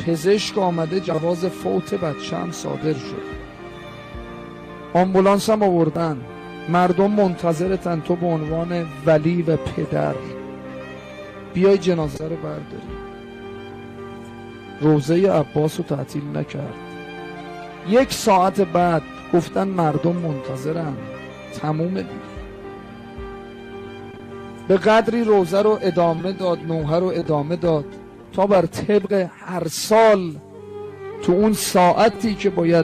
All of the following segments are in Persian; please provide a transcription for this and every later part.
پزشک آمده جواز فوت بچه هم صادر شد، آمبولانس هم آوردن، مردم منتظرتن تو به عنوان ولی و پدر بیای جنازه رو برداری. روزه عباس رو تعطیل نکرد. 1 ساعت بعد گفتن مردم منتظرن، تموم دیگه. به قدری روزه رو ادامه داد، نوحه رو ادامه داد تا بر طبق هر سال تو اون ساعتی که باید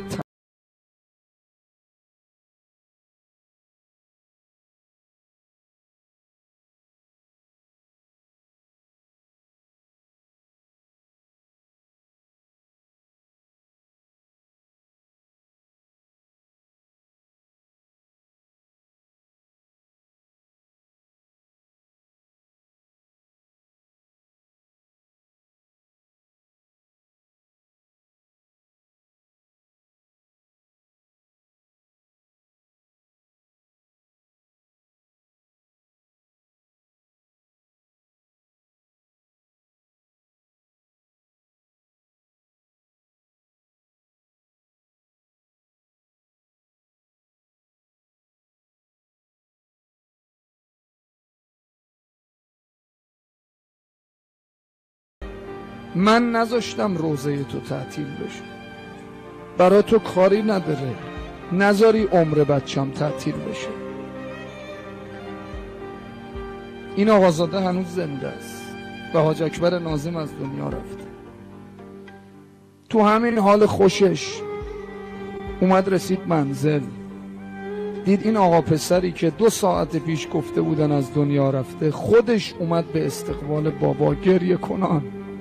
من نذاشتم روزه تو تعطیل بشه. برای تو کاری نداره، نذاری عمر بچم تعطیل بشه. این آقازاده هنوز زنده است و حاج اکبر ناظم از دنیا رفته. تو همین حال خوشش اومد رسید منزل، دید این آقا پسری که 2 ساعت پیش گفته بودن از دنیا رفته خودش اومد به استقبال بابا گریه کنان.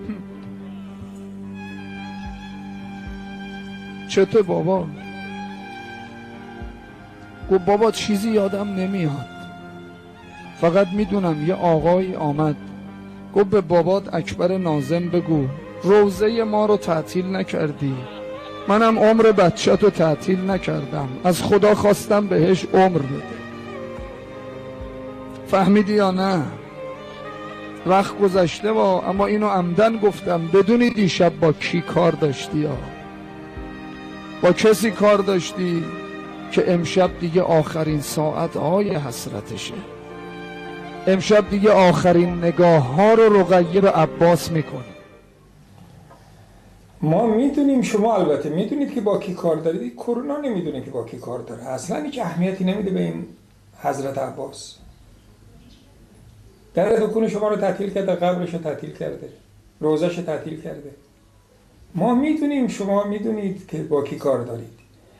چطور بابا؟ گفت بابا چیزی یادم نمیاد، فقط میدونم یه آقایی آمد گفت به بابات اکبر ناظم بگو روزه ما رو تعطیل نکردی، منم عمر بچه تو تعطیل نکردم، از خدا خواستم بهش عمر بده. فهمیدی یا نه؟ وقت گذشته اما اینو عمدن گفتم بدونی دیشب با کی کار داشتی ها؟ با کسی کار داشتی که امشب دیگه آخرین ساعتهای حسرتشه. امشب دیگه آخرین نگاه ها رو رقیه به عباس میکنه. ما میدونیم، شما البته میدونید که با کی کار دارید. کرونا نمیدونه که با کی کار داره، اصلا هیچ اهمیتی نمیده به این حضرت عباس. در دکون شما رو تعطیل کرده، قبرش رو تعطیل کرده، روزش رو تعطیل کرده. ما میدونیم شما میدونید که با کی کار دارید.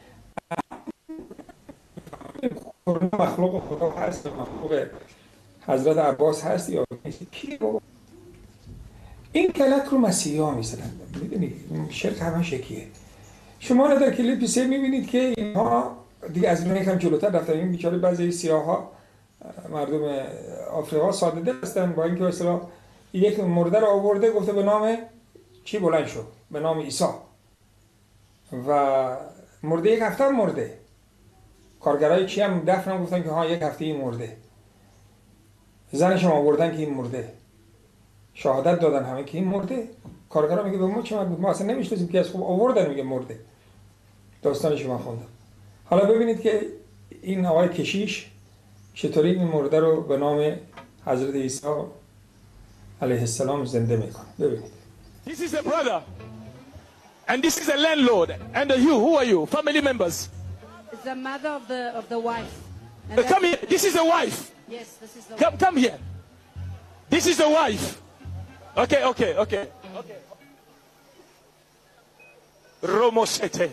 کرونا مخلوق خدا هست، مخلوق حضرت عباس هست یا کی بابا؟ این کلک رو مسیحی ها میزنن. میدونید شرک همه شکیه. شما در کلیپ 3 میبینید که اینها دیگه از اون یکم جلوتر رفتن. این بیچاره بعضی سیاه ها مردم آفریقا ساده دل هستن، با اینکه اصلا یک مرده رو آورده گفته به نام چی بلند شد، به نام عیسی، و مرده 1 هفته مرده. کارگرای چی هم دفن هم گفتن که ها 1 هفته این مرده. زنش هم آوردن که این مرده، شهادت دادن همه که این مرده. کارگرا میگه به ما چه مربوط، ما اصلا نمیشناسیم که از خوب آوردن میگه مرده. داستانش من خوندم. حالا ببینید که این آقای کشیش چطوری این مرده رو به نام حضرت عیسی علیه السلام زنده میکنه. ببینید. This is a brother and this is a landlord and you, who are you? Family members? It's the mother of the wife. Come here. This is the wife. Yes, this is the wife. Come here. This is the wife. Okay. Romosete.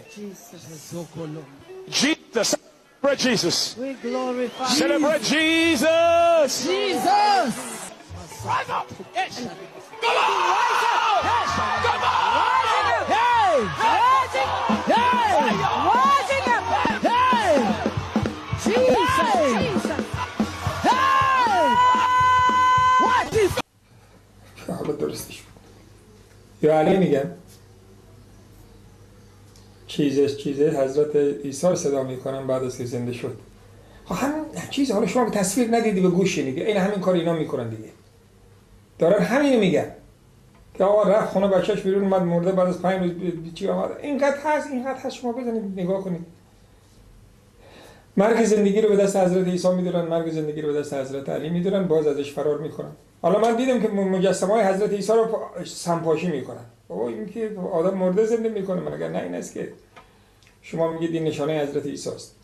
Jesus. Celebrate Jesus. We glorify Celebrate Jesus. Jesus. Rise up. Yes. Come on. Come on. Hey! Rising! Hey! Rising up! Hey! Jesus! Hey! What is... حالا درستش بود. یا علی میگن چیزه حضرت عیسی رو صدا میکنن بعد از که زنده شد. همین چیز حالا شما به تصویر ندیدی، به گوش شنیدی. این همین کار اینا میکنن دیگه. دارن همین میگن. که آقا رفت خونه بچهش بیرون اومد مرده بعد از 5 روز چی آمد. اینقدر هست شما بزنید نگاه کنید. مرگ زندگی رو به دست حضرت عیسی میدونن، مرگ زندگی رو به دست حضرت علی میدونن، باز ازش فرار میکنن. حالا من دیدم که مجسمه های حضرت عیسی رو سمپاشی میکنن. بابا این که آدم مرده زنده میکنه، مگر نه این است که شما میگید این نشانه حضرت عیسی است.